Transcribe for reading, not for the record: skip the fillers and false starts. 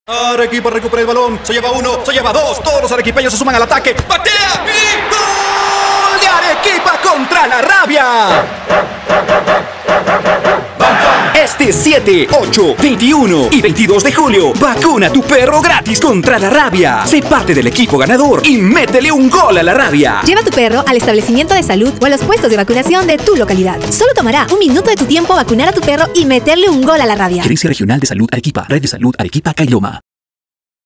Arequipa recupera el balón, se lleva uno, se lleva dos, todos los arequipeños se suman al ataque, ¡patea! ¡Y gol de Arequipa contra la Rabia! Este 7, 8, 21 y 22 de julio, vacuna a tu perro gratis contra la rabia. Sé parte del equipo ganador y métele un gol a la rabia. Lleva a tu perro al establecimiento de salud o a los puestos de vacunación de tu localidad. Solo tomará un minuto de tu tiempo vacunar a tu perro y meterle un gol a la rabia. Gerencia Regional de Salud Arequipa, Red de Salud Arequipa, Caylloma.